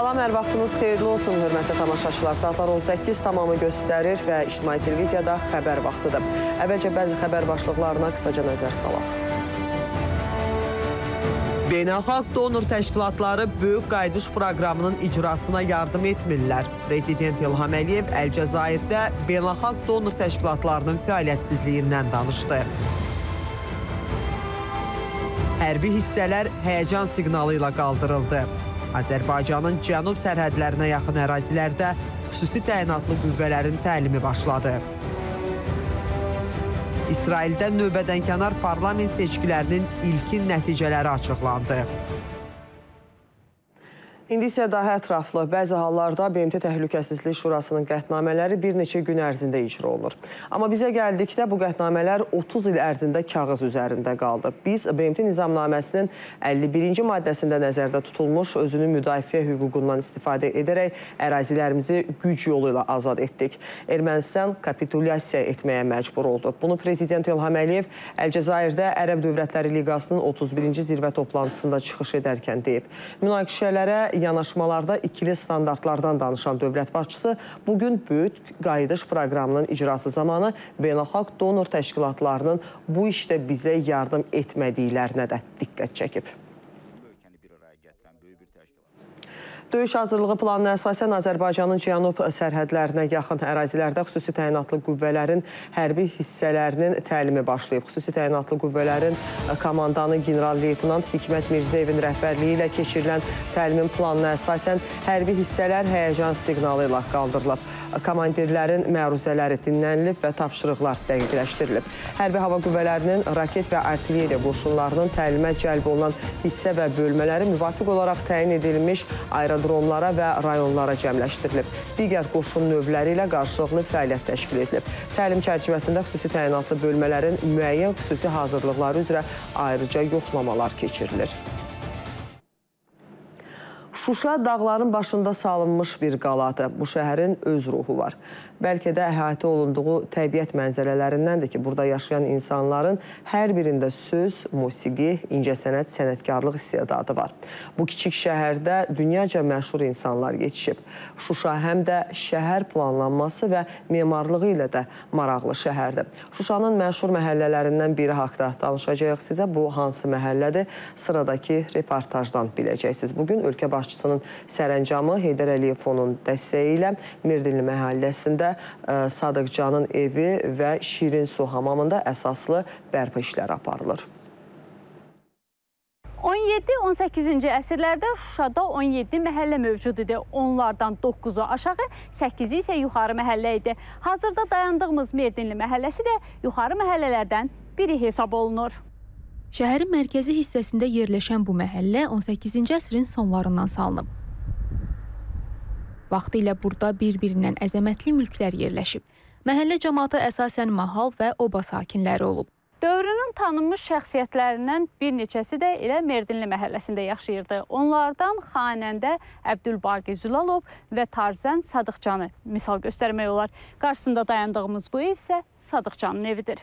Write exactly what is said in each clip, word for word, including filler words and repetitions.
Salam, hər vaxtınız xeyirli olsun, hörmətli tamaşaçılar. Saatlar on səkkiz tamamı göstərir və İctimai Televiziyada xəbər vaxtıdır. Əvvəlcə bəzi xəbər başlıqlarına qısaca nəzər salaq. Beynəlxalq donor təşkilatları böyük qayıdış proqramının icrasına yardım etmirlər. Prezident İlham Əliyev Əlcəzairdə beynəlxalq donor təşkilatlarının fəaliyyətsizliyindən danışdı. Hərbi hissələr həyəcan siqnalı ilə qaldırıldı. Azərbaycanın cənub sərhədlərinə yaxın ərazilərdə xüsusi təyinatlı qüvvələrin təlimi başladı. İsraildə növbədənkənar parlament seçkilərinin ilkin nəticələri açıqlandı. İndi isə daha ətraflı, bəzi hallarda B M T Təhlükəsizlik Şurasının qətnamələri bir neçə gün ərzində icra olunur. Amma bizə gəldikdə bu qətnamələr otuz il ərzində kağız üzərində qaldı. Biz B M T Nizamnaməsinin əlli birinci maddəsində nəzərdə tutulmuş özünü müdafiə hüququndan istifadə edərək ərazilərimizi güc yolu ilə azad etdik. Ermənistan kapitulyasiya etməyə məcbur oldu. Bunu Prezident İlham Əliyev Əlcəzairdə Ərəb Dövlətləri Liqasının otuz birinci zirvə toplantısında çıxış edərkən deyib. Münaqişələrə yanaşmalarda ikili standartlardan danışan dövlət başçısı bugün böyük qayıdış proqramının icrası zamanı beynəlxalq donor təşkilatlarının bu işdə bizə yardım etmədiklərinə də diqqət çəkib. Döyüş hazırlığı planına əsasən Azərbaycanın cənub sərhədlərinə yaxın ərazilərdə xüsusi təyinatlı qüvvələrin hərbi hissələrinin təlimi başlayıb. Xüsusi təyinatlı qüvvələrin komandanı general-leytenant Hikmət Mirzəyevin rəhbərliyi ilə keçirilən təlimin planına əsasən hərbi hissələr həyəcan siqnalı ilə qaldırılıb. Komandirlərin məruzələri dinlənilib və tapşırıqlar dəqiqləşdirilib. Hərbi hava qüvvələrinin raket və artilleriya qoşunlarının təlimə cəlb olunan hissə və bölmələri müvafiq olaraq təyin edilmiş aerodromlara və rayonlara cəmləşdirilib. Digər qoşun növləri ilə qarşılıqlı fəaliyyət təşkil edilib. Təlim çərçivəsində xüsusi təyinatlı bölmələrin müəyyən xüsusi hazırlıqları üzrə ayrıca yoxlamalar keçirilir. Şuşa dağların başında salınmış bir qaladır. Bu şəhərin öz ruhu var. Bəlkə də əhatə olunduğu təbiət mənzərələrindəndir ki, burada yaşayan insanların hər birində söz, musiqi, incəsənət, sənətkarlıq istedadı var. Bu kiçik şəhərdə dünyaca məşhur insanlar yetişib. Şuşa həm də şəhər planlanması və memarlığı ilə də maraqlı şəhərdir. Şuşanın məşhur məhəllələrindən biri haqda danışacağıq sizə. Bu hansı məhəllədir? Sıradakı reportajdan biləcəksiniz. Bugün ölkə başçısının sərəncamı Heydər Əliyev Fondunun dəstəyi ilə Mirdinli məhəlləsində Sadıqcanın evi və Şirin Su hamamında əsaslı bərpa işləri aparılır. on yeddi on səkkizinci əsrlərdə Şuşada on yeddi məhəllə mövcud idi. Onlardan doqquzu aşağı, səkkizi isə yuxarı məhəllə idi. Hazırda dayandığımız Mirdinli məhəlləsi də yuxarı məhəllələrdən biri hesab olunur. Şəhərin mərkəzi hissəsində yerləşən bu məhəllə on səkkizinci əsrin sonlarından salınıb. Vaxtı ilə burada bir-birindən əzəmətli mülklər yerləşib. Məhəllə cəmaatı əsasən mahal və oba sakinləri olub. Dövrünün tanınmış şəxsiyyətlərindən bir neçəsi də elə Mirdinli məhəlləsində yaşayırdı. Onlardan xanəndə Əbdülbaqi Zülalov və tarzən Sadıqcanı misal göstərmək olar. Qarşısında dayandığımız bu ev isə Sadıqcanın evidir.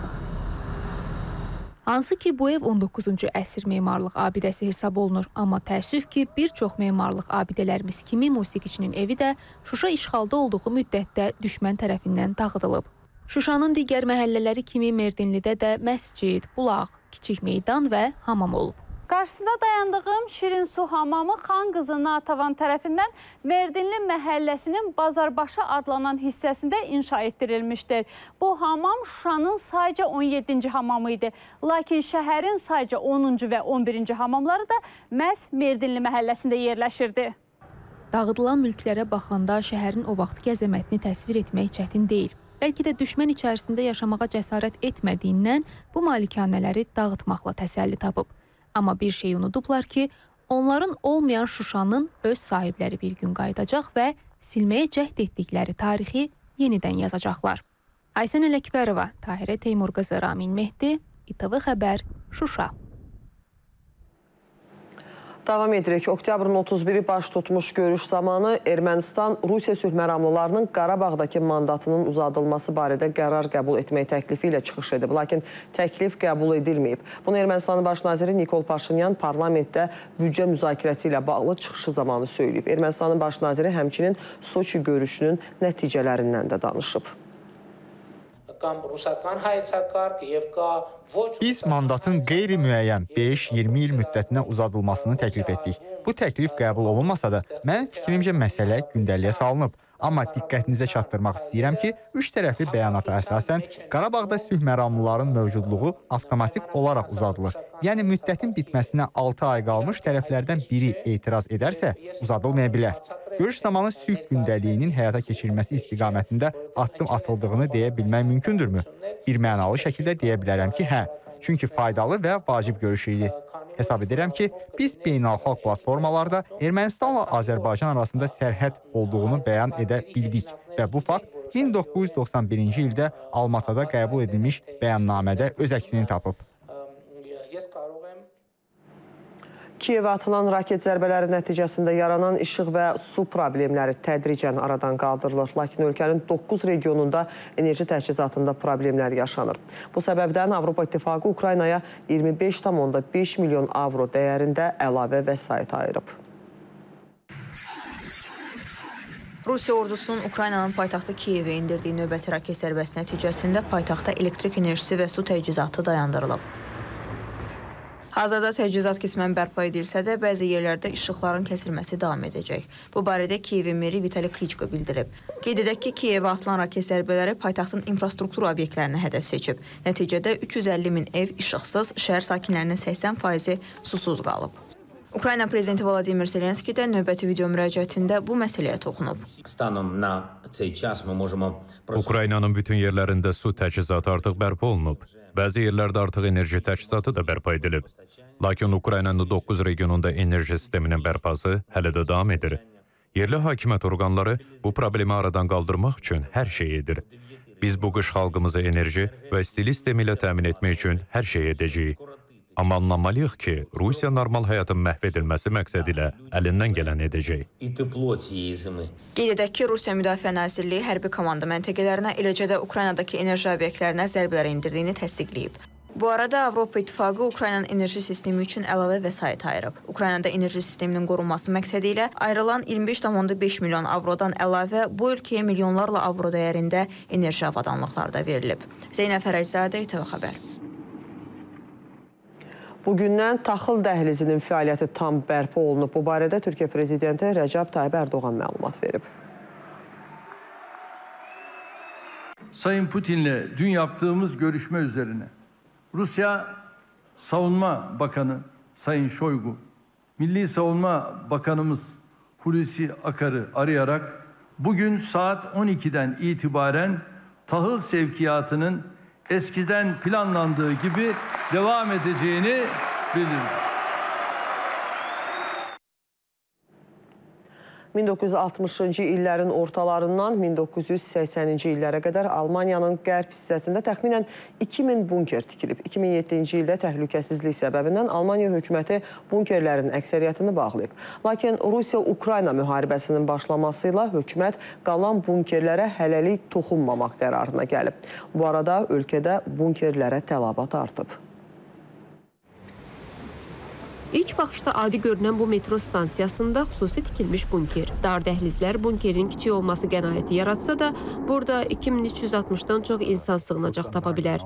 Hansı ki, bu ev on doqquzuncu əsr memarlıq abidəsi hesab olunur. Amma təəssüf ki, bir çox memarlıq abidələrimiz kimi musiqiçinin evi də Şuşa işğalda olduğu müddətdə düşmən tərəfindən dağıdılıb. Şuşanın digər məhəllələri kimi Mirdinlidə də məscid, bulaq, kiçik meydan və hamam olub. Qarşısında dayandığım Şirin Su hamamı Xan qızı Natavan tərəfindən Mirdinli məhəlləsinin Bazarbaşı adlanan hissəsində inşa etdirilmişdir. Bu hamam Şuşanın sayca on yeddinci hamamı idi. Lakin şəhərin sayca onuncu və on birinci hamamları da məhz Mirdinli məhəlləsində yerləşirdi. Dağıdılan mülklərə baxanda şəhərin o vaxtki əzəmətini təsvir etmək çətin deyil. Bəlkə də düşmən içərisində yaşamağa cəsarət etmədiyindən bu malikanələri dağıtmaqla təsəlli tapıb. Amma bir şey unudublar ki, onların olmayan Şuşanın öz sahibləri bir gün qayıdacaq və silməyə cəhd etdikləri tarixi yenidən yazacaqlar. Aysən Ələkbərova, Tahirə Teymurqızı, Ramin Mehdi, İTV Xəbər, Şuşa. Davam edirik. Oktyabrın otuz biri baş tutmuş görüş zamanı Ermənistan-Rusiya sülh məramlılarının Qarabağdakı mandatının uzadılması barədə qərar qəbul etmək təklifi ilə çıxış edib. Lakin təklif qəbul edilməyib. Bunu Ermənistanın baş naziri Nikol Paşinyan parlamentdə büdcə müzakirəsi ilə bağlı çıxışı zamanı söyləyib. Ermənistanın baş naziri həmçinin Soçi görüşünün nəticələrindən də danışıb. Biz mandatın qeyri-müəyyən beş iyirmi il müddətinə uzadılmasını təklif etdik. Bu təklif qəbul olunmasa da, mənim fikrimcə məsələ gündəliyə salınıb. Amma diqqətinizə çatdırmaq istəyirəm ki, üç tərəfli bəyanata əsasən Qarabağda sülh məramlıların mövcudluğu avtomatik olaraq uzadılır. Yəni müddətin bitməsinə altı ay qalmış tərəflərdən biri etiraz edərsə, uzadılmaya bilər. Görüş zamanı sülh gündəliyinin həyata keçirilməsi istiqamətində addım atıldığını deyə bilmək mümkündürmü? Bir mənalı şəkildə deyə bilərəm ki, hə, çünki faydalı və vacib görüş idi. Hesab edirəm ki, biz beynəlxalq platformalarda Ermənistanla Azərbaycan arasında sərhəd olduğunu bəyan edə bildik və bu fakt min doqquz yüz doxsan birinci ildə Almatada qəbul edilmiş bəyannamədə öz əksini tapıb. Kiyevə atılan raket zərbələri nəticəsində yaranan işıq və su problemləri tədricən aradan qaldırılır. Lakin ölkənin doqquz regionunda enerji təchizatında problemlər yaşanır. Bu səbəbdən Avropa İttifaqı Ukraynaya iyirmi beş tam beş milyon avro dəyərində əlavə vəsait ayırıb. Rusiya ordusunun Ukraynanın paytaxtı Kiyevə indirdiyi növbəti raket zərbəsi nəticəsində paytaxtda elektrik enerjisi və su təchizatı dayandırılıb. Hazırda təchizat qismən bərpa edilsə də, bəzi yerlərdə işıqların kəsilməsi davam edəcək. Bu barədə Kiyevin meri Vitali Kliçko bildirib. Qeyd edək ki, Kiyevə atılan raket zərbələri paytaxtın infrastruktur obyektlərini hədəf seçib. Nəticədə üç yüz əlli min ev işıqsız, şəhər sakinlərinin səksən faizi susuz qalıb. Ukrayna prezidenti Vladimir Zelenski də növbəti video müraciətində bu məsələyə toxunub. Ukraynanın bütün yerlərində su təchizatı artıq bərpa olunub. Bəzi yerlərdə artıq enerji təchizatı da bərpa edilib. Lakin Ukraynanın doqquz regionunda enerji sisteminin bərpası hələ də davam edir. Yerli hakimiyyət orqanları bu problemi aradan qaldırmaq üçün hər şey edir. Biz bu qış xalqımızı enerji və istilik sistemi ilə təmin etmək üçün hər şey edəcəyik. Amma anlamalıyıq ki, Rusiya normal həyatın məhv edilməsi məqsədi ilə əlindən gələn edəcək. Qeyd edək ki, Rusiya Müdafiə Nazirliyi hərbi komanda məntəqələrinə, eləcə də Ukraynadakı enerji obyektlərinə zərbələr indirdiyini təsdiqləyib. Bu arada Avropa İttifaqı Ukraynanın enerji sistemi üçün əlavə vəsait ayırıb. Ukraynada enerji sisteminin qorunması məqsədi ilə ayrılan iyirmi beş tam beş milyon avrodan əlavə bu ölkəyə milyonlarla avro dəyərində enerji avadanlıqları da verilib. Zeynəb Fərəczadə, İTV Xəbər. Bugündən taxıl dəhlizinin fəaliyyəti tam bərpa olunub. Bu barədə Türkiyə Prezidenti Rəcəb Tayyib Ərdoğan məlumat verib. Sayın Putin'le dün yaptığımız görüşme üzerine Rusya Savunma Bakanı Sayın Şoygu, Milli Savunma Bakanımız Hulusi Akar'ı arayarak bugün saat on ikiden itibaren tahıl sevkiyatının eskiden planlandığı gibi devam edeceğini bildirdi. min doqquz yüz altmışıncı illərin ortalarından min doqquz yüz səksəninci illərə qədər Almaniyanın qərb hissəsində təxminən iki min bunker tikilib. iki min yeddinci ildə təhlükəsizlik səbəbindən Almaniya hökuməti bunkerlərin əksəriyyətini bağlayıb. Lakin Rusiya-Ukrayna müharibəsinin başlamasıyla hökumət qalan bunkerlərə hələlik toxunmamaq qərarına gəlib. Bu arada ölkədə bunkerlərə tələbat artıb. İlk baxışda adi görünən bu metro stansiyasında xüsusi tikilmiş bunker. Dar dəhlizlər bunkerin kiçik olması qənaəti yaratsa da, burada iki min üç yüz altmışdan çox insan sığınacaq tapa bilər.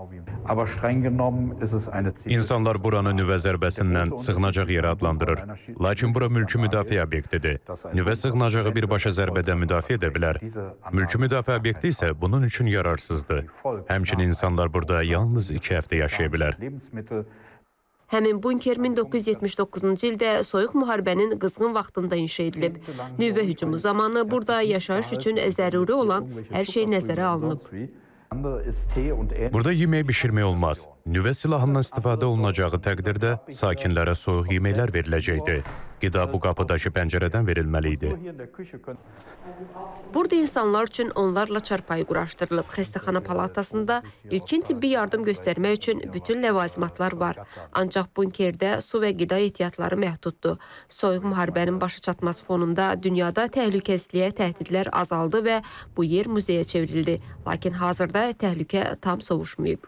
İnsanlar buranı nüvə zərbəsindən sığınacaq yeri adlandırır. Lakin bura mülki müdafiə obyektidir. Nüvə sığınacağı birbaşa zərbədən müdafiə edə bilər. Mülki müdafiə obyekti isə bunun üçün yararsızdır. Həmçinin insanlar burada yalnız iki həftə yaşaya bilər. Həmin bunker min doqquz yüz yetmiş doqquzuncu ildə soyuq müharibənin qızğın vaxtında inşa edilib. Nüvə hücumu zamanı burada yaşayış üçün zəruri olan hər şey nəzərə alınıb. Burada yemək bişirmək olmaz. Nüvə silahından istifadə olunacağı təqdirdə sakinlərə soyuq yeməklər veriləcəkdir. Qida bu qapıdakı pəncərədən verilməli idi. Burada insanlar üçün onlarla çarpayı quraşdırılıb. Xəstəxana palatasında ilkin tibbi yardım göstərmək üçün bütün ləvazimatlar var. Ancaq bunkerdə su və qida ehtiyatları məhduddur. Soyuq müharibənin başa çatması fonunda dünyada təhlükəsizliyə təhdidlər azaldı və bu yer muzeyə çevrildi. Lakin hazırda təhlükə tam sovuşmayıb.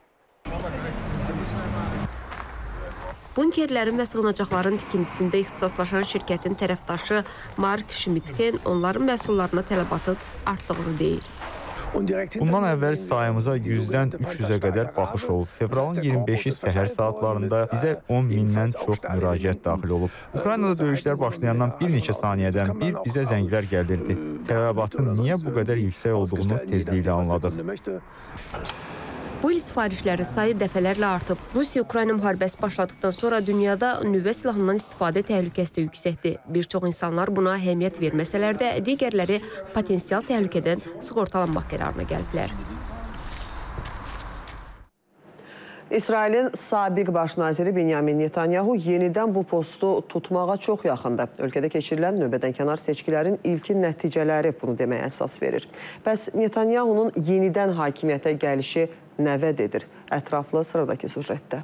Bunkerlərin və sığınacaqların tikintisində ixtisaslaşan şirkətin tərəfdaşı Mark Schmidtgen onların məhsullarına tələbatın artdığını deyir. Bundan əvvəl sayımıza yüzdən üç yüzə qədər baxış olub. Fevralın iyirmi beşi səhər saatlarında bizə on mindən çox müraciət daxil olub. Ukraynada döyüşlər başlayandan bir neçə saniyədən bir bizə zənglər gəlirdi. Tələbatın niyə bu qədər yüksək olduğunu tezliklə anladıq. Bu il sifarişlərin sayı dəfələrlə artıb. Rusiya-Ukrayna müharibəsi başladıqdan sonra dünyada nüvə silahından istifadə təhlükəsi də yüksəkdir. Bir çox insanlar buna əhəmiyyət verməsələr də, digərləri potensial təhlükədən sığortalanmaq qərarına gəldilər. İsrailin sabiq baş naziri Benyamin Netanyahu yenidən bu postu tutmağa çox yaxındır. Ölkədə keçirilən növbədənkənar seçkilərin ilkin nəticələri bunu deməyə əsas verir. Bəs Netanyahunun yenidən hakimiyyətə gəlişi nə vəd edir? Ətraflı sıradakı sujetdə.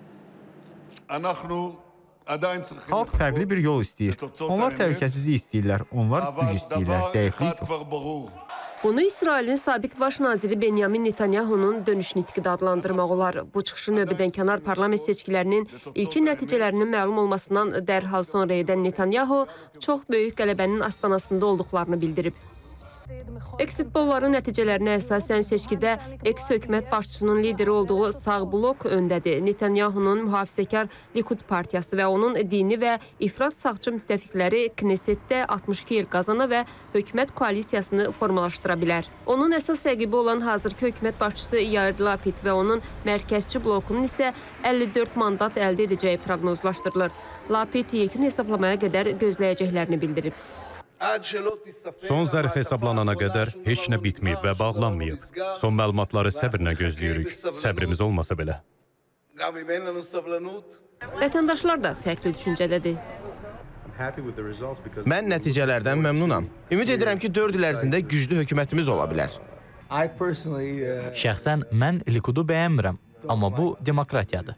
Xalq fərqli bir yol istəyir. Onlar təhlükəsizlik istəyirlər, onlar güc istəyirlər, zəiflik. Bunu İsrailin sabiq baş naziri Benyamin Netanyahunun dönüş nitqi də adlandırmaq olar. Bu çıxışı növbədənkənar parlament seçkilərinin ilkin nəticələrinin məlum olmasından dərhal sonra edən Netanyahu çox böyük qələbənin astanasında olduqlarını bildirib. Exit polların nəticələrinə əsasən seçkidə eks-hökumət başçısının lideri olduğu sağ blok öndədir. Netanyahunun mühafizəkar Likud partiyası və onun dini və ifrat sağçı müttəfiqləri Knessetdə altmış iki yer qazana və hökumət koalisiyasını formalaşdıra bilər. Onun əsas rəqibi olan hazırki hökumət başçısı Yair Lapid və onun mərkəzçi blokunun isə əlli dörd mandat əldə edəcəyi proqnozlaşdırılır. Lapid yekun hesablamaya qədər gözləyəcəklərini bildirib. Son zərf hesablanana qədər heç nə bitməyib və bağlanmayıb. Son məlumatları səbirlə gözləyirik. Səbrimiz olmasa belə. Vətəndaşlar da fərqli düşüncədədir. Mən nəticələrdən məmnunam. Ümid edirəm ki, dörd il ərzində güclü hökumətimiz ola bilər. Şəxsən mən Likudu bəyənmirəm, amma bu demokratiyadır.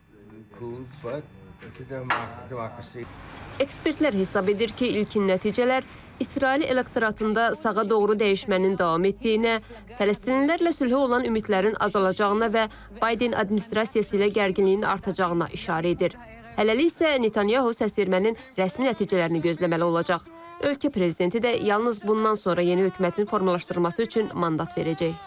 Ekspertlər hesab edir ki, ilkin nəticələr İsrail elektoratında sağa doğru dəyişmənin davam etdiyinə, Fələstinlilərlə sülhə olan ümidlərin azalacağına və Biden administrasiyası ilə gərginliyin artacağına işarə edir. Hələlik isə Netanyahu səsvermənin rəsmi nəticələrini gözləməli olacaq. Ölkə prezidenti də yalnız bundan sonra yeni hökumətin formalaşdırılması üçün mandat verəcək.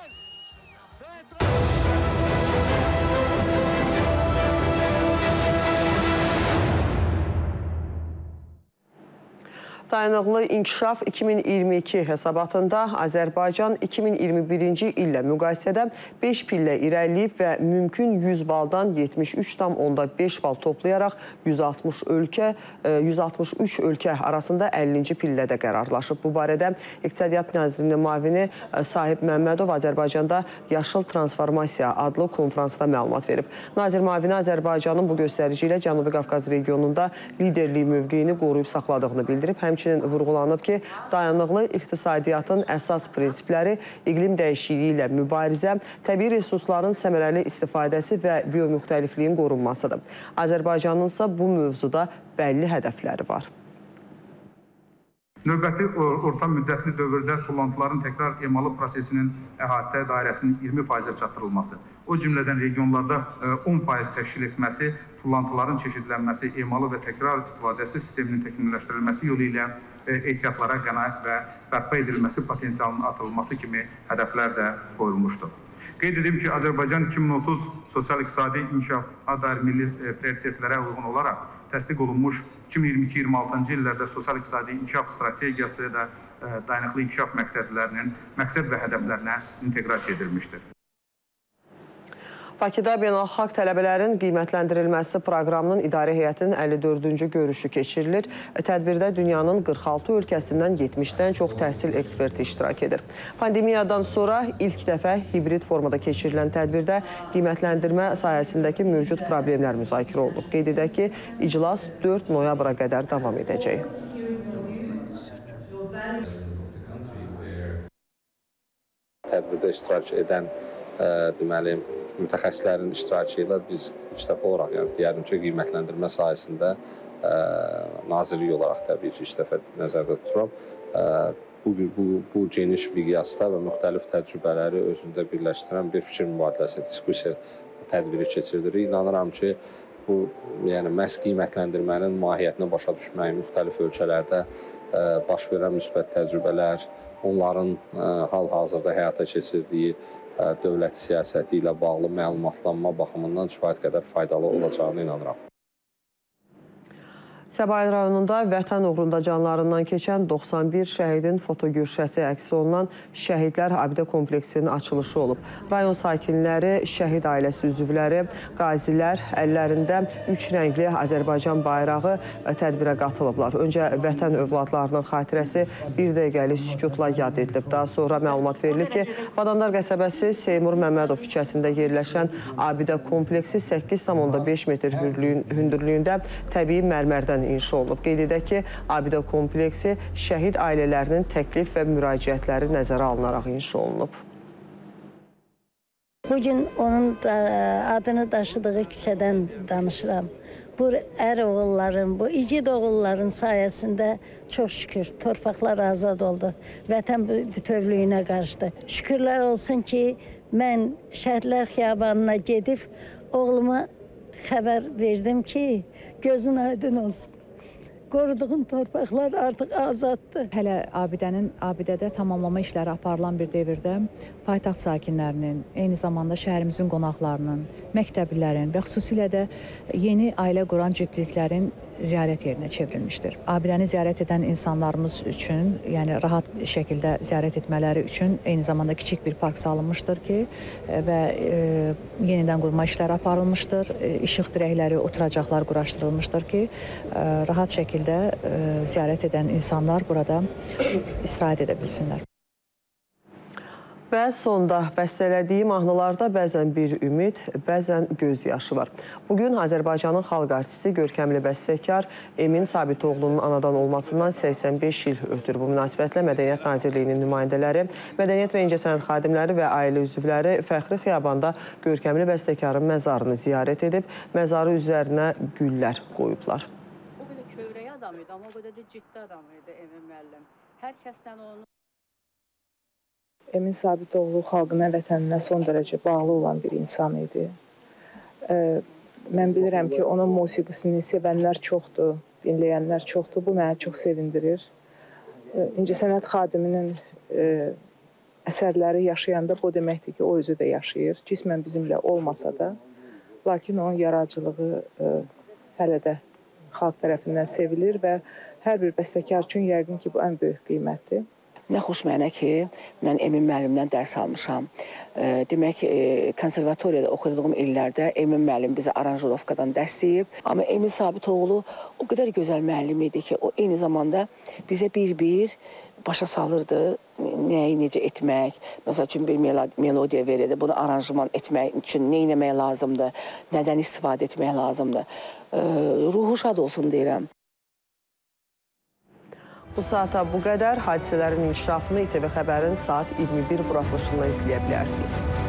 Dayanıqlı İnkişaf iki min iyirmi iki hesabatında Azərbaycan iki min iyirmi birinci illə müqayisədə beş pillə irəliləyib və mümkün yüz baldan yetmiş üç tam onda beş bal toplayaraq yüz altmış ölkə, yüz altmış üç ölkə arasında əllinci pillədə qərarlaşıb. Bu barədə İqtisadiyyat Nazirinin müavini Sahib Məmmədov Azərbaycanda Yaşıl Transformasiya adlı konferansda məlumat verib. Nazir müavini Azərbaycanın bu göstərici ilə Cənubi Qafqaz regionunda liderlik mövqeyini qoruyub saxladığını bildirib. Həmçinin vurğulanıb ki, dayanıqlı iqtisadiyyatın əsas prinsipləri iqlim dəyişikliyi ilə mübarizə, təbii resursların səmərəli istifadəsi və biomüxtəlifliyin qorunmasıdır. Azərbaycanın isə bu mövzuda bəlli hədəfləri var. Növbəti orta müddətli dövrdə tullantıların təkrar emalı prosesinin əhatə dairəsinin iyirmi faizə çatdırılması, o cümlədən regionlarda on faiz təşkil etməsi, tullantıların çeşidlənməsi, emalı və təkrar istifadəsi sisteminin təkmilləşdirilməsi yolu ilə ehtiyatlara qənaət və bərpa edilməsi potensialının artırılması kimi hədəflər də qoyulmuşdur. Qeyd edim ki, Azərbaycan iki min otuz sosial-iqtisadi inkişafa dair milli prioritetlərə uyğun olaraq təsdiq olunmuş iki min iyirmi iki iyirmi altıncı illərdə sosial-iqtisadi inkişaf strategiyası da dayanıqlı inkişaf məqsədlərinin məqsəd və hədəflərinə inteqrasiya edilmişdir. Bakıda beynəlxalq tələbələrin qiymətləndirilməsi proqramının idarə heyətinin əlli dördüncü görüşü keçirilir. Tədbirdə dünyanın qırx altı ölkəsindən yetmişdən çox təhsil eksperti iştirak edir. Pandemiyadan sonra ilk dəfə hibrid formada keçirilən tədbirdə qiymətləndirmə sayəsindəki mövcud problemlər müzakirə olunub. Qeyd edək ki, iclas dörd noyabra qədər davam edəcək. Tədbirdə iştirak edən deməli, mütəxəssislərin iştirakı ilə biz üç dəfə olaraq, yəni deyərdim ki, qiymətləndirmə sahəsində nazirlik olaraq təbii ki, üç dəfə nəzərdə tuturam. Bu, bu, bu geniş miqyasda və müxtəlif təcrübələri özündə birləşdirən bir fikir mübadiləsi, diskussiya tədbiri keçirdirik. İnanıram ki, bu, yəni məhz qiymətləndirmənin mahiyyətini başa düşmək, müxtəlif ölkələrdə baş verən müsbət təcrübələr, onların hal-hazırda həyata keçirdiyi dövlət siyasəti ilə bağlı məlumatlanma baxımından kifayət qədər faydalı olacağını inanıram. Səbail rayonunda vətən uğrunda canlarından keçən doxsan bir şəhidin fotogürşəsi əks olunan Şəhidlər Abidə kompleksinin açılışı olub. Rayon sakinləri, şəhid ailəsi üzvləri, qazilər əllərində üç rəngli Azərbaycan bayrağı tədbirə qatılıblar. Öncə vətən övladlarının xatirəsi bir dəqiqəlik sükutla yad edilib. Daha sonra məlumat verilib ki, Badandar qəsəbəsi Seymur Məmmədov küçəsində yerləşən Abidə kompleksi səkkiz tam onda beş metr hündürlüyündə təbii mərmərdən inşa olunub. Qeyd edək ki, Abidə kompleksi şəhid ailələrinin təklif və müraciətləri nəzərə alınaraq inşa olunub. Bugün onun da adını daşıdığı küçədən danışıram. Bu ər oğulların, bu igid oğulların sayəsində çox şükür torpaqlar azad oldu. Vətən bütövlüyünə qarışdı. Şükürlər olsun ki, mən Şəhidlər Xiyabanına gedib oğluma xəbər verdim ki, gözün aydın olsun. Qoruduğun torpaqlar artıq azaddır. Hələ abidənin, abidədə tamamlama işləri aparılan bir devirdə paytaxt sakinlərinin, eyni zamanda şəhərimizin qonaqlarının, məktəblilərin və xüsusilə də yeni ailə quran cütlüklərin ziyarət yerinə çevrilmişdir. Abidəni ziyarət edən insanlarımız üçün, yəni rahat şəkildə ziyarət etmələri üçün eyni zamanda kiçik bir park salınmışdır ki, və e, yenidən qurma işləri aparılmışdır. E, işıq dirəkləri, oturacaqlar quraşdırılmışdır ki, e, rahat şəkildə e, ziyarət edən insanlar burada istirahət edə bilsinlər. Və sonda bəstələdiyi mahnılarda bəzən bir ümid, bəzən göz yaşı var. Bugün Azərbaycanın xalq artisti, görkəmli bəstəkar Emin Sabitoğlu'nun anadan olmasından səksən beş il ötür. Bu münasibətlə Mədəniyyət Nazirliyinin nümayəndələri, mədəniyyət və incəsənət xadimləri və ailə üzvləri Fəxri Xiyabanda görkəmli bəstəkarın məzarını ziyarət edib, məzarı üzərinə güllər qoyublar. O qədər kövrək adam idi, amma o qədər də ciddi adam idi Emin müəllim. Hər kəsdən onu Emin Sabitoğlu xalqına, vətəninə son dərəcə bağlı olan bir insan idi. Mən bilirəm ki, onun musiqisini sevənlər çoxdur, dinləyənlər çoxdur. Bu məni çox sevindirir. İncəsənət xadiminin əsərləri yaşayanda bu deməkdir ki, o özü də yaşayır. Cismən bizimlə olmasa da, lakin onun yaradıcılığı hələ də xalq tərəfindən sevilir və hər bir bəstəkar üçün yəqin ki, bu ən böyük qiymətdir. Nə xoş mənə ki, mən Emin müəllimdən dərs almışam. E, demək, e, konservatoriyada oxuduğum illərdə Emin müəllim bizə aranjurovkadan dərs deyib. Amma Emin Sabitoğlu o qədər gözəl müəllim idi ki, o eyni zamanda bizə bir-bir başa salırdı nəyi necə etmək. Məsəl üçün bir melodiya verirdi, bunu aranjman etmək üçün nə etmək lazımdır, nədən istifadə etmək lazımdır. E, ruhu şad olsun deyirəm. Bu saata bu qədər. Hadisələrin inkişafını İTV Xəbərin saat iyirmi bir buraxılışında izləyə bilərsiniz.